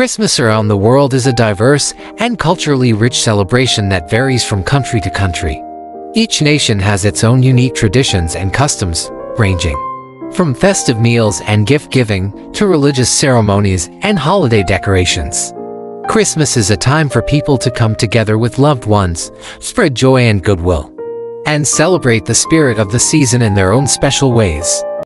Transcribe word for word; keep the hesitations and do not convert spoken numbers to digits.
Christmas around the world is a diverse and culturally rich celebration that varies from country to country. Each nation has its own unique traditions and customs, ranging from festive meals and gift-giving to religious ceremonies and holiday decorations. Christmas is a time for people to come together with loved ones, spread joy and goodwill, and celebrate the spirit of the season in their own special ways.